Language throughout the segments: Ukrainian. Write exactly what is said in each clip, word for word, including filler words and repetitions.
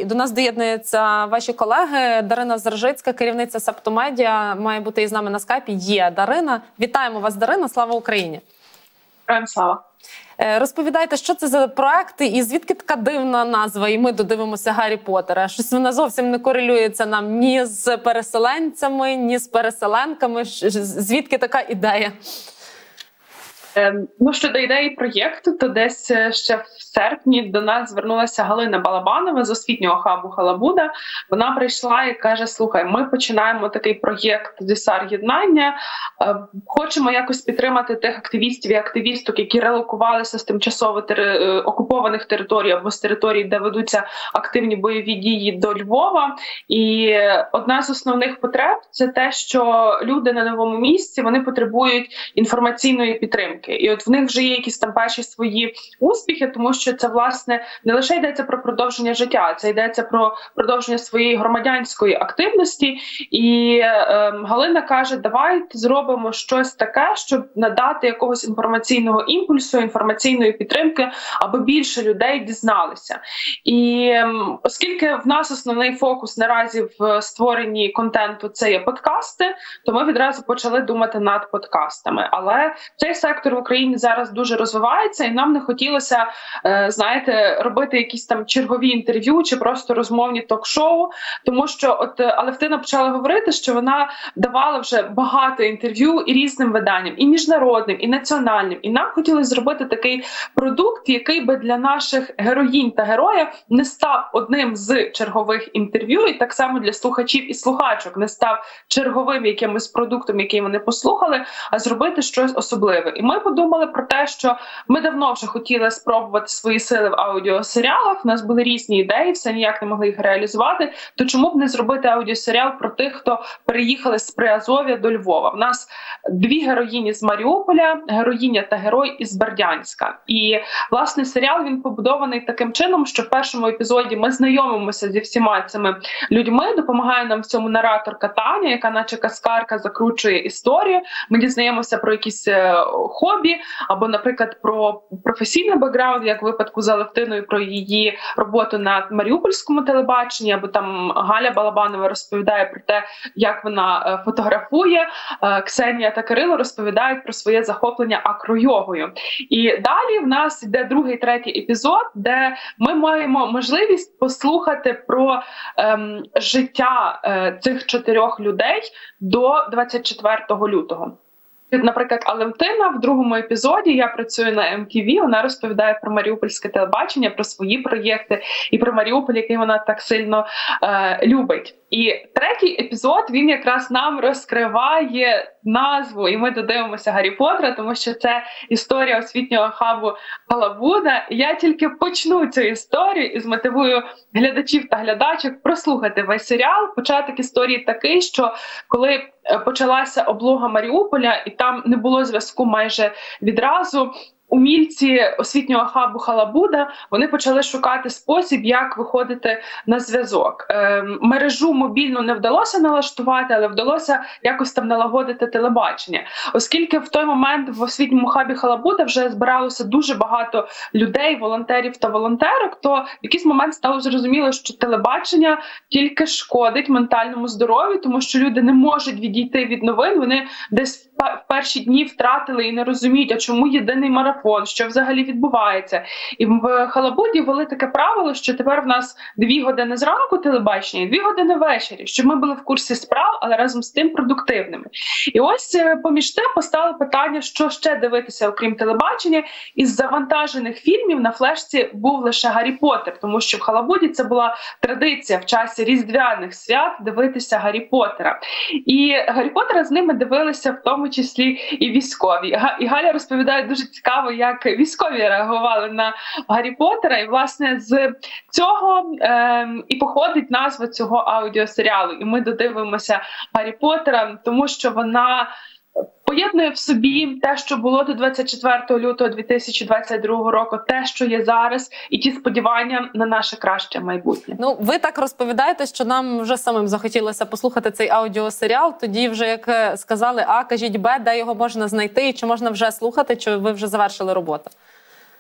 до нас доєднуються ваші колеги. Дарина Заржицька, керівниця Септомедіа, має бути із нами на скайпі. Є Дарина. Вітаємо вас, Дарина. Слава Україні. Героям слава. Розповідайте, що це за проекти і звідки така дивна назва, і ми додивимося Гаррі Поттера. Щось вона зовсім не корелюється нам ні з переселенцями, ні з переселенками. Звідки така ідея? Ну, щодо ідеї проєкту, то десь ще в серпні до нас звернулася Галина Балабанова з освітнього хабу «Халабуда». Вона прийшла і каже: слухай, ми починаємо такий проєкт «Десар-єднання», хочемо якось підтримати тих активістів і активісток, які релокувалися з тимчасово тери... окупованих територій або з територій, де ведуться активні бойові дії, до Львова. І одна з основних потреб – це те, що люди на новому місці, вони потребують інформаційної підтримки. І от в них вже є якісь там перші свої успіхи, тому що це, власне, не лише йдеться про продовження життя, це йдеться про продовження своєї громадянської активності. І е, Галина каже: давай зробимо щось таке, щоб надати якогось інформаційного імпульсу, інформаційної підтримки, аби більше людей дізналися. І е, оскільки в нас основний фокус наразі в створенні контенту – це є подкасти, то ми відразу почали думати над подкастами. Але цей сектор в Україні зараз дуже розвивається, і нам не хотілося, знаєте, робити якісь там чергові інтерв'ю чи просто розмовні ток-шоу, тому що от Алевтина почала говорити, що вона давала вже багато інтерв'ю і різним виданням, і міжнародним, і національним. І нам хотілося зробити такий продукт, який би для наших героїнь та героїв не став одним з чергових інтерв'ю, і так само для слухачів і слухачок не став черговим якимось продуктом, який вони послухали, а зробити щось особливе. І ми подумали про те, що ми давно вже хотіли спробувати свої сили в аудіосеріалах, у нас були різні ідеї, все ніяк не могли їх реалізувати, то чому б не зробити аудіосеріал про тих, хто переїхали з Приазов'я до Львова. В нас дві героїні з Маріуполя, героїня та герой із Бердянська. І, власне, серіал, він побудований таким чином, що в першому епізоді ми знайомимося зі всіма цими людьми, допомагає нам в цьому нараторка Таня, яка наче каскарка закручує історію, ми дізнаємося про якісь хобі, або, наприклад, про професійний бекграунд, як в випадку з Алевтиною, про її роботу на маріупольському телебаченні, або там Галя Балабанова розповідає про те, як вона фотографує, Ксенія та Кирило розповідають про своє захоплення акройогою. І далі в нас йде другий, третій епізод, де ми маємо можливість послухати про ем, життя е, цих чотирьох людей до двадцять четвертого лютого. Наприклад, Алевтина в другому епізоді, я працюю на ем ті ві, вона розповідає про маріупольське телебачення, про свої проєкти і про Маріуполь, який вона так сильно е, любить. І третій епізод, він якраз нам розкриває назву, і ми додивимося Гаррі Поттера, тому що це історія освітнього хабу «Халабуда». Я тільки почну цю історію і змотивую глядачів та глядачок прослухати весь серіал. Початок історії такий, що коли почалася облога Маріуполя, і там не було зв'язку майже відразу, умільці освітнього хабу «Халабуда», вони почали шукати спосіб, як виходити на зв'язок. Е, мережу мобільну не вдалося налаштувати, але вдалося якось там налагодити телебачення. Оскільки в той момент в освітньому хабі «Халабуда» вже збиралося дуже багато людей, волонтерів та волонтерок, то в якийсь момент стало зрозуміло, що телебачення тільки шкодить ментальному здоров'ю, тому що люди не можуть відійти від новин, вони десь в перші дні втратили і не розуміють, а чому єдиний марафон, що взагалі відбувається. І в «Халабуді» ввели таке правило, що тепер в нас дві години зранку телебачення і дві години ввечері, щоб ми були в курсі справ, але разом з тим продуктивними. І ось поміж тим постало питання, що ще дивитися, окрім телебачення. Із завантажених фільмів на флешці був лише «Гаррі Поттер», тому що в «Халабуді» це була традиція в часі різдвяних свят дивитися «Гаррі Поттера». І «Гаррі Поттера» з ними дивилися в тому числі і військові. І Галя розповідає дуже цікаво, як військові реагували на Гаррі Поттера. І, власне, з цього е, і походить назва цього аудіосеріалу. І ми додивимося Гаррі Поттера, тому що вона поєднує в собі те, що було до двадцять четвертого лютого дві тисячі двадцять другого року, те, що є зараз, і ті сподівання на наше краще майбутнє. Ну, ви так розповідаєте, що нам вже самим захотілося послухати цей аудіосеріал. Тоді вже, як сказали А, кажіть Б, де його можна знайти, і чи можна вже слухати, чи ви вже завершили роботу?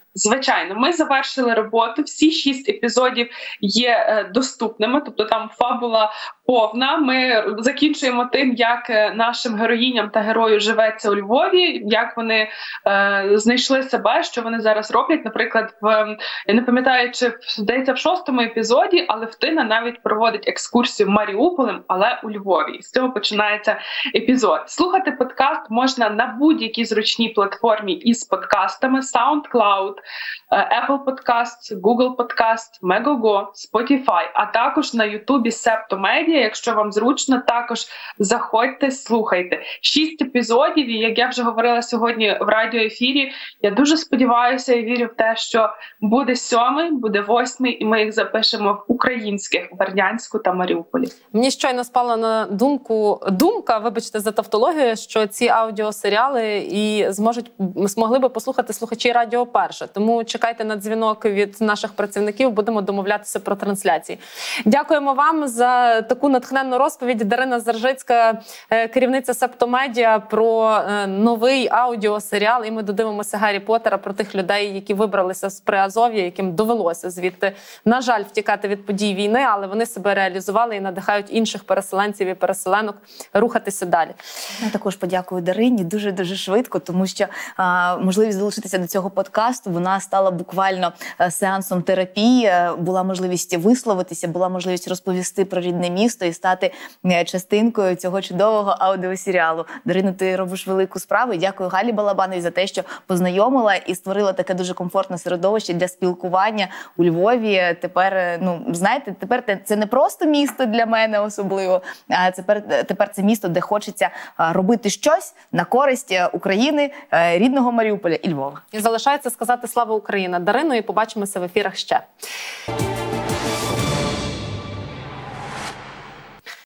Звичайно, ми завершили роботу, всі шість епізодів є е, доступними, тобто там фабула повна. Ми закінчуємо тим, як нашим героїням та герою живеться у Львові, як вони е, знайшли себе, що вони зараз роблять. Наприклад, в я не пам'ятаю, чи здається в шостому епізоді, але Втина навіть проводить екскурсію Маріуполем, але у Львові. І з цього починається епізод. Слухати подкаст можна на будь-якій зручній платформі із подкастами: SoundCloud, Apple Podcasts, Google Podcasts, Megogo, Spotify, а також на Ютубі Септомедіа. Якщо вам зручно, також заходьте, слухайте. Шість епізодів, і як я вже говорила сьогодні в радіоефірі, я дуже сподіваюся і вірю в те, що буде сьомий, буде восьмий, і ми їх запишемо в українських, Бердянську та Маріуполі. Мені щойно спала на думку, думка, вибачте за тавтологію, що ці аудіосеріали і зможуть, змогли би послухати слухачі Радіо Перше. Тому чекайте на дзвінок від наших працівників, будемо домовлятися про трансляції. Дякуємо вам за таку натхненну розповідь. Дарина Заржицька, керівниця Септомедіа, про новий аудіосеріал. І ми додивимося Гаррі Поттера, про тих людей, які вибралися з Приазов'я, яким довелося звідти, на жаль, втікати від подій війни, але вони себе реалізували і надихають інших переселенців і переселенок рухатися далі. Я також подякую Дарині дуже-дуже швидко, тому що а, можливість долучитися до цього подкасту, вона стала буквально сеансом терапії, була можливість висловитися, була можливість розповісти про рідне місто і стати частинкою цього чудового аудіосеріалу. Дарина, ти робиш велику справу, і дякую Галі Балабановій за те, що познайомила і створила таке дуже комфортне середовище для спілкування у Львові. Тепер, ну, знаєте, тепер це не просто місто для мене особливо, а тепер, тепер це місто, де хочеться робити щось на користь України, рідного Маріуполя і Львова. І залишається сказати слава Україні. Дарино, і побачимося в ефірах ще.